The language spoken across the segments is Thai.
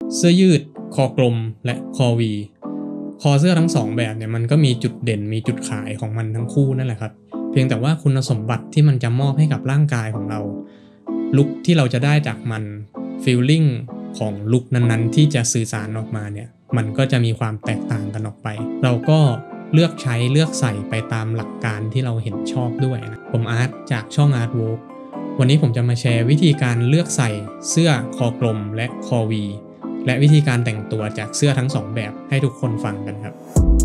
เสื้อยืดคอกลมและคอวีคอเสื้อทั้ง2แบบเนี่ยมันก็มีจุดเด่นมีจุดขายของมันทั้งคู่นั่นแหละครับเพียงแต่ว่าคุณสมบัติที่มันจะมอบให้กับร่างกายของเราลุคที่เราจะได้จากมันฟีลลิ่งของลุคนั้นๆที่จะสื่อสารออกมาเนี่ยมันก็จะมีความแตกต่างกันออกไปเราก็เลือกใช้เลือกใส่ไปตามหลักการที่เราเห็นชอบด้วยนะผมอาร์ตจากช่อง Art Work วันนี้ผมจะมาแชร์วิธีการเลือกใส่เสื้อคอกลมและคอวีและวิธีการแต่งตัวจากเสื้อทั้ง2แบบให้ทุกคนฟังกันครับ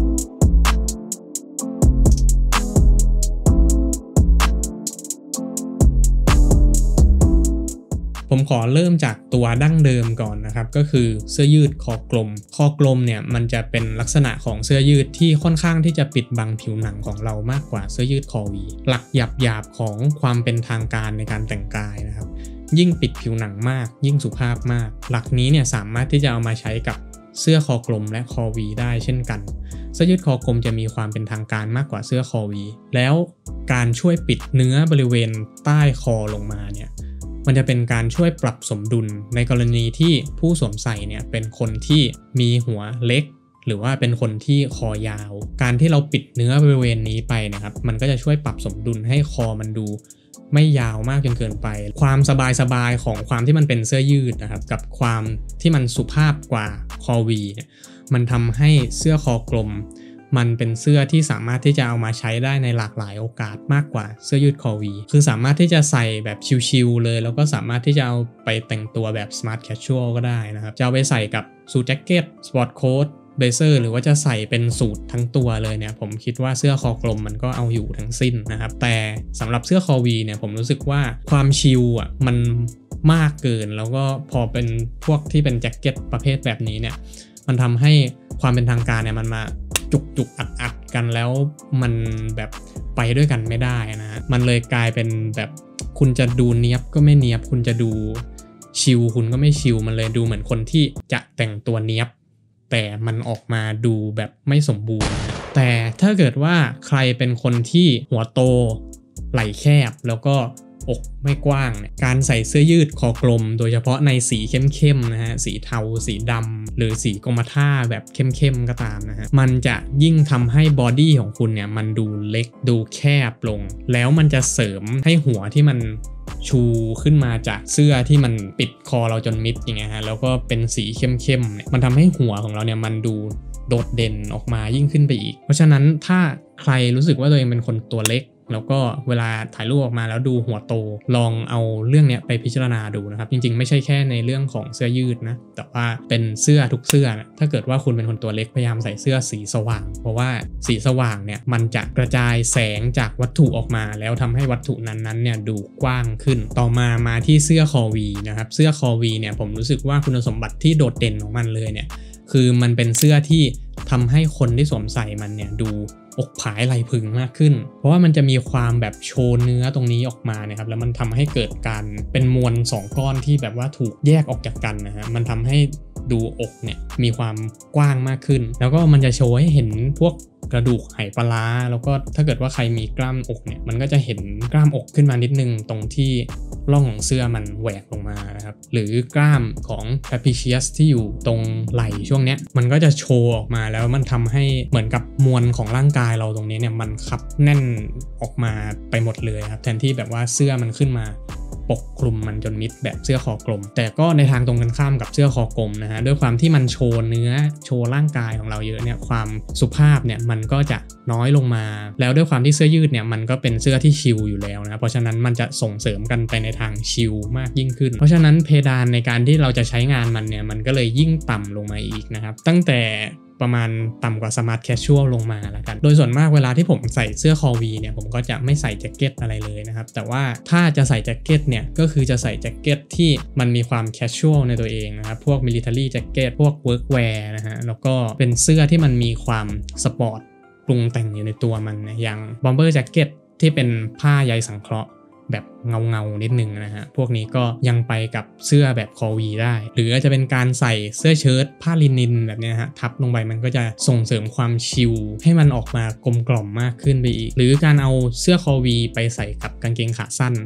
ผมขอเริ่มจากตัวดั้งเดิมก่อนนะครับก็คือเสื้อยืดคอกลมเนี่ยมันจะเป็นลักษณะของเสื้อยืดที่ค่อนข้างที่จะปิดบังผิวหนังของเรามากกว่าเสื้อยืดคอวีหลักหยาบๆของความเป็นทางการในการแต่งกายนะครับยิ่งปิดผิวหนังมากยิ่งสุภาพมากหลักนี้เนี่ยสามารถที่จะเอามาใช้กับเสื้อคอกลมและคอวีได้เช่นกันเสื้อยืดคอกลมจะมีความเป็นทางการมากกว่าเสื้อคอวีแล้วการช่วยปิดเนื้อบริเวณใต้คอลงมาเนี่ยมันจะเป็นการช่วยปรับสมดุลในกรณีที่ผู้สวมใส่เนี่ยเป็นคนที่มีหัวเล็กหรือว่าเป็นคนที่คอยาวการที่เราปิดเนื้อบริเวณนี้ไปนะครับมันก็จะช่วยปรับสมดุลให้คอมันดูไม่ยาวมากจนเกินไปความสบายของความที่มันเป็นเสื้อยืดนะครับกับความที่มันสุภาพกว่าคอวีเนี่ยมันทำให้เสื้อคอกลมมันเป็นเสื้อที่สามารถที่จะเอามาใช้ได้ในหลากหลายโอกาสมากกว่าเสื้อยืดคอวีคือสามารถที่จะใส่แบบชิลๆเลยแล้วก็สามารถที่จะเอาไปแต่งตัวแบบ smart casual ก็ได้นะครับจะเอาไปใส่กับสูทแจ็คเก็ตสปอร์ตโค้ทเบเซอร์หรือว่าจะใส่เป็นสูททั้งตัวเลยเนี่ยผมคิดว่าเสื้อคอกลมมันก็เอาอยู่ทั้งสิ้นนะครับแต่สำหรับเสื้อคอวีเนี่ยผมรู้สึกว่าความชิลอ่ะมันมากเกินแล้วก็พอเป็นพวกที่เป็นแจ็คเก็ตประเภทแบบนี้เนี่ยมันทำให้ความเป็นทางการเนี่ยมันมาจุกอัดกันแล้วมันแบบไปด้วยกันไม่ได้นะมันเลยกลายเป็นแบบคุณจะดูเนียบก็ไม่เนียบคุณจะดูชิลคุณก็ไม่ชิลมันเลยดูเหมือนคนที่จะแต่งตัวเนียบแต่มันออกมาดูแบบไม่สมบูรณ์แต่ถ้าเกิดว่าใครเป็นคนที่หัวโตไหล่แคบแล้วก็อกไม่กว้างเนี่ยการใส่เสื้อยืดคอกลมโดยเฉพาะในสีเข้มๆนะฮะสีเทาสีดำหรือสีกรมท่าแบบเข้มๆก็ตามนะฮะมันจะยิ่งทำให้บอดี้ของคุณเนี่ยมันดูเล็กดูแคบลงแล้วมันจะเสริมให้หัวที่มันชูขึ้นมาจากเสื้อที่มันปิดคอเราจนมิดอย่างเงี้ยฮะแล้วก็เป็นสีเข้มๆเนี่ยมันทำให้หัวของเราเนี่ยมันดูโดดเด่นออกมายิ่งขึ้นไปอีกเพราะฉะนั้นถ้าใครรู้สึกว่าตัวเองเป็นคนตัวเล็กแล้วก็เวลาถ่ายรูปออกมาแล้วดูหัวโตลองเอาเรื่องนี้ไปพิจารณาดูนะครับจริงๆไม่ใช่แค่ในเรื่องของเสื้อยืดนะแต่ว่าเป็นเสื้อทุกเสื้อนะถ้าเกิดว่าคุณเป็นคนตัวเล็กพยายามใส่เสื้อสีสว่างเพราะว่าสีสว่างเนี่ยมันจะกระจายแสงจากวัตถุออกมาแล้วทำให้วัตถุนั้นๆเนี่ยดูกว้างขึ้นต่อมาที่เสื้อคอวีนะครับเสื้อคอวีเนี่ยผมรู้สึกว่าคุณสมบัติที่โดดเด่นของมันเลยเนี่ยคือมันเป็นเสื้อที่ทำให้คนที่สวมใส่มันเนี่ยดูอกผายไหล่พึงมากขึ้นเพราะว่ามันจะมีความแบบโชว์เนื้อตรงนี้ออกมานะครับแล้วมันทำให้เกิดการเป็นมวล2ก้อนที่แบบว่าถูกแยกออกจากกันนะฮะมันทำให้ดูอกเนี่ยมีความกว้างมากขึ้นแล้วก็มันจะโชว์ให้เห็นพวกกระดูกไหปลาร้าแล้วก็ถ้าเกิดว่าใครมีกล้ามอกเนี่ยมันก็จะเห็นกล้ามอกขึ้นมานิดนึงตรงที่ร่องของเสื้อมันแหวกลงมานะครับหรือกล้ามของแพพิเชียสที่อยู่ตรงไหล่ช่วงเนี้ยมันก็จะโชว์ออกมาแล้วมันทำให้เหมือนกับมวลของร่างกายเราตรงนี้เนี่ยมันคับแน่นออกมาไปหมดเลยครับแทนที่แบบว่าเสื้อมันขึ้นมาปกคลุมมันจนมิดแบบเสื้อคอกลมแต่ก็ในทางตรงกันข้ามกับเสื้อคอกลมนะฮะด้วยความที่มันโชว์เนื้อโชว์ร่างกายของเราเยอะเนี่ยความสุภาพเนี่ยมันก็จะน้อยลงมาแล้วด้วยความที่เสื้อยืดเนี่ยมันก็เป็นเสื้อที่ชิลอยู่แล้วนะเพราะฉะนั้นมันจะส่งเสริมกันไปในทางชิลมากยิ่งขึ้นเพราะฉะนั้นเพดานในการที่เราจะใช้งานมันเนี่ยมันก็เลยยิ่งต่ำลงมาอีกนะครับตั้งแต่ประมาณต่ำกว่า Smart Casual ลงมาแล้วกันโดยส่วนมากเวลาที่ผมใส่เสื้อคอวีเนี่ยผมก็จะไม่ใส่แจ็คเก็ตอะไรเลยนะครับแต่ว่าถ้าจะใส่แจ็คเก็ตเนี่ยก็คือจะใส่แจ็คเก็ตที่มันมีความ casual ในตัวเองนะครับพวก military jacket พวก workwear นะฮะแล้วก็เป็นเสื้อที่มันมีความสปอร์ตปรุงแต่งอยู่ในตัวมันนะอย่าง bomber jacket ที่เป็นผ้าใยสังเคราะห์แบบเงานิดนึงนะฮะพวกนี้ก็ยังไปกับเสื้อแบบคอวีได้หรืออาจจะเป็นการใส่เสื้อเชิ้ตผ้าลินินแบบนี้ฮะทับลงไปมันก็จะส่งเสริมความชิลให้มันออกมากลมกล่อมมากขึ้นไปอีกหรือการเอาเสื้อคอวีไปใส่กับกางเกงขาสั้น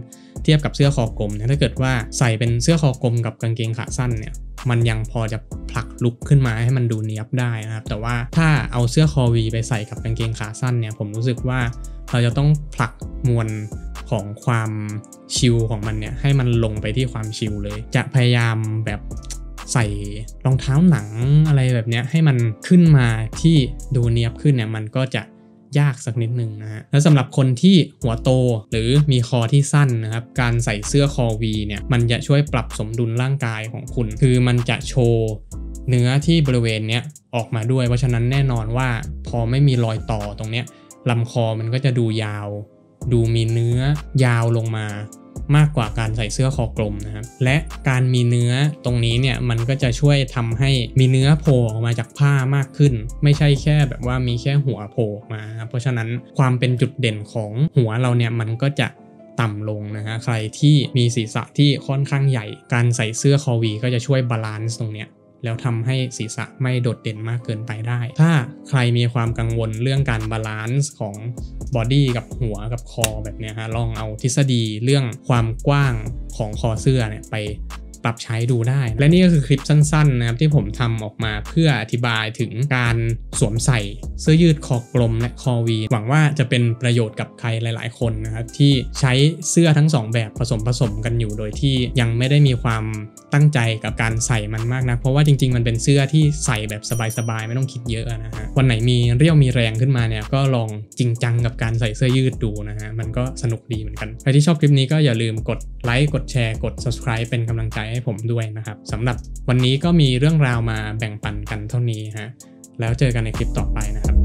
เทียบกับเสื้อคอกลมเนี่ยถ้าเกิดว่าใส่เป็นเสื้อคอกลมกับกางเกงขาสั้นเนี่ยมันยังพอจะผลักลุกขึ้นมาให้มันดูเนี๊ยบได้นะครับแต่ว่าถ้าเอาเสื้อคอวีไปใส่กับกางเกงขาสั้นเนี่ยผมรู้สึกว่าเราจะต้องผลักมวลของความชิลของมันเนี่ยให้มันลงไปที่ความชิลเลยจะพยายามแบบใส่รองเท้าหนังอะไรแบบนี้ให้มันขึ้นมาที่ดูเนี๊ยบขึ้นเนี่ยมันก็จะยากสักนิดนึงนะฮะแล้วสำหรับคนที่หัวโตหรือมีคอที่สั้นนะครับการใส่เสื้อคอวีเนี่ยมันจะช่วยปรับสมดุลร่างกายของคุณคือมันจะโชว์เนื้อที่บริเวณเนี้ยออกมาด้วยเพราะฉะนั้นแน่นอนว่าพอไม่มีรอยต่อตรงเนี้ยลำคอมันก็จะดูยาวดูมีเนื้อยาวลงมามากกว่าการใส่เสื้อคอกลมนะครับและการมีเนื้อตรงนี้เนี่ยมันก็จะช่วยทำให้มีเนื้อโผล่ออกมาจากผ้ามากขึ้นไม่ใช่แค่แบบว่ามีแค่หัวโผล่ออกมาครับเพราะฉะนั้นความเป็นจุดเด่นของหัวเราเนี่ยมันก็จะต่ำลงนะฮะใครที่มีศีรษะที่ค่อนข้างใหญ่การใส่เสื้อคอวีก็จะช่วยบาลานซ์ตรงเนี้ยแล้วทำให้ศีรษะไม่โดดเด่นมากเกินไปได้ถ้าใครมีความกังวลเรื่องการบาลานซ์ของบอดี้กับหัวกับคอแบบนี้ฮะลองเอาทฤษฎีเรื่องความกว้างของคอเสื้อเนี่ยไปปรับใช้ดูได้และนี่ก็คือคลิปสั้นๆนะครับที่ผมทำออกมาเพื่ออธิบายถึงการสวมใส่เสื้อยืดคอกลมและคอวีหวังว่าจะเป็นประโยชน์กับใครหลายๆคนนะครับที่ใช้เสื้อทั้ง2แบบผสมกันอยู่โดยที่ยังไม่ได้มีความตั้งใจกับการใส่มันมากนะเพราะว่าจริงๆมันเป็นเสื้อที่ใส่แบบสบายๆไม่ต้องคิดเยอะนะฮะวันไหนมีเรี่ยวมีแรงขึ้นมาเนี่ยก็ลองจริงจังกับการใส่เสื้อยืดดูนะฮะมันก็สนุกดีเหมือนกันใครที่ชอบคลิปนี้ก็อย่าลืมกดไลค์กดแชร์กด subscribe เป็นกำลังใจให้ผมด้วยนะครับสำหรับวันนี้ก็มีเรื่องราวมาแบ่งปันกันเท่านี้ฮะแล้วเจอกันในคลิปต่อไปนะครับ